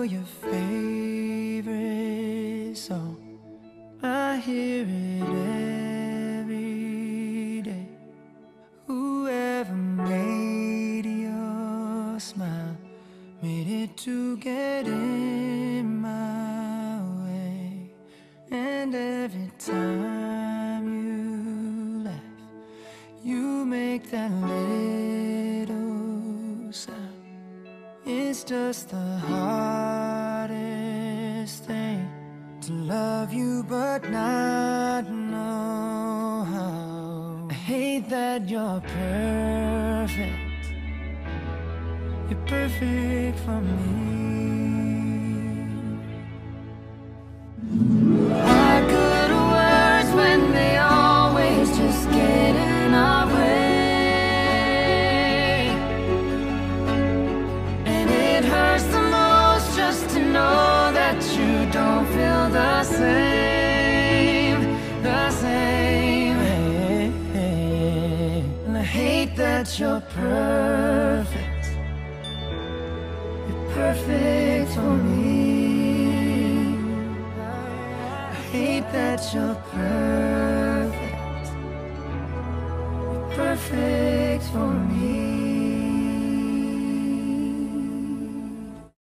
your favorite song. I hear it every day. Whoever made your smile made it to get in my way. And every time you laugh, you make that little sound. It's just the hardest thing to love you but not know how. I hate that you're perfect. You're perfect for me. Why good words when they always just get in our way? And it hurts the most just to know that you don't feel the same, the same. And I hate that you're perfect. You're perfect for me. I hate that you're perfect. You're perfect for me.